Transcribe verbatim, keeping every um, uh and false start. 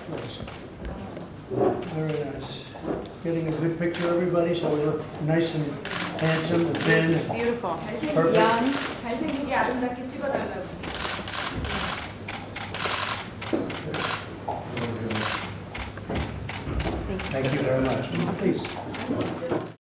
Very nice. Getting a good picture, everybody, so we look nice and handsome and thin. Beautiful. Perfect. Young. 잘생기게 아름답게 찍어달라고. Thank you very much. Please.